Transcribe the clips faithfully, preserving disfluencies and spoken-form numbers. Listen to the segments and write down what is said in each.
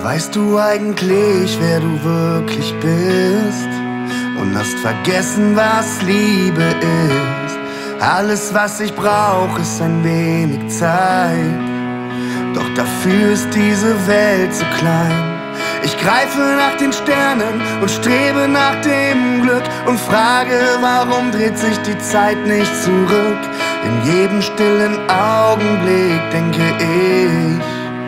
Weißt du eigentlich, wer du wirklich bist? Und hast vergessen, was Liebe ist. Alles, was ich brauch, ist ein wenig Zeit. Doch dafür ist diese Welt zu klein. Ich greife nach den Sternen und strebe nach dem Glück und frage, warum dreht sich die Zeit nicht zurück? In jedem stillen Augenblick denke ich,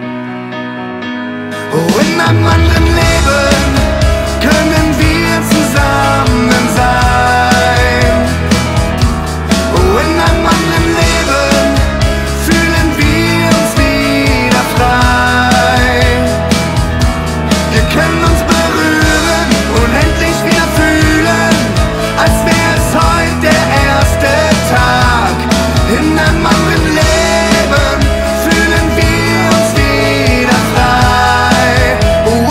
oh, in einem anderen Leben können wir zusammen sein. Oh, in einem anderen Leben fühlen wir uns wieder frei. Wir können uns berühren und endlich wieder fühlen, als wäre es heute der erste Tag. In einem anderen Leben fühlen wir uns wieder frei. Oh,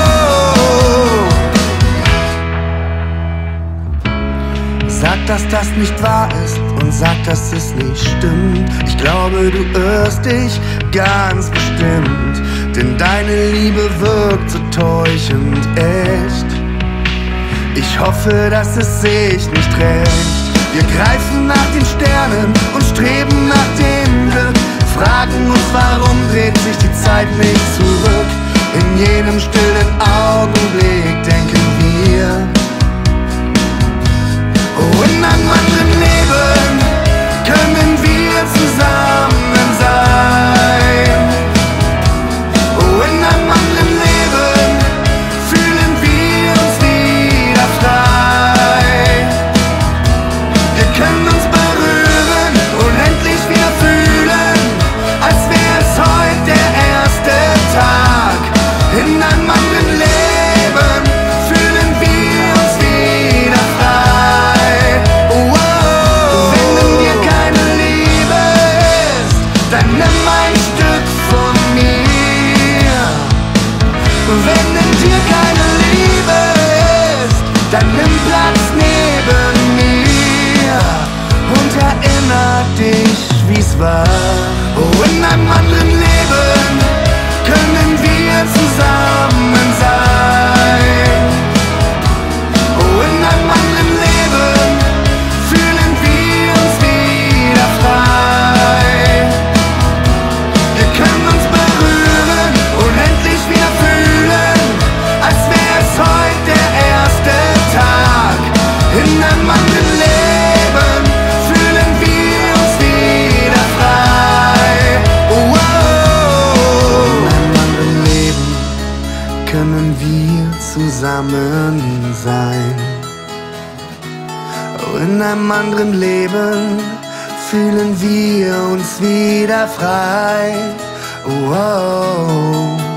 oh. Sag, dass das nicht wahr ist und sag, dass es nicht stimmt. Ich glaube, du irrst dich ganz bestimmt, denn deine Liebe wirkt so täuschend echt. Ich hoffe, dass es sich nicht rächt. Wir greifen nach den Sternen und streben nach dem Glück, fragen uns, warum dreht sich die Zeit nicht zurück? In jenem stillen Augenblick denken wir, oh, in einem anderen Leben können wir zusammen sein. Oh, in einem anderen Leben fühlen wir uns wieder frei. Wir können uns berühren und endlich wieder fühlen, als wäre es heute der erste Tag. In einem anderen Leben fühlen wir uns wieder frei. Oh, oh. Wenn in dir keine Liebe ist, dann nimm ein Stück von mir. Wenn in dir keine Liebe ist, dann nimm Platz neben mir und erinner dich, wie's war. Oh, in einem anderen Leben können wir zusammen sein. Oh, in einem anderen Leben fühlen wir uns wieder frei. Wir können uns berühren und endlich wieder fühlen, als wäre es heute der erste Tag. In einem anderen Leben fühlen wir uns wieder frei. Oh, oh. In einem anderen Leben können wir zusammen sein. Oh, in einem anderen Leben fühlen wir uns wieder frei. Oh, oh.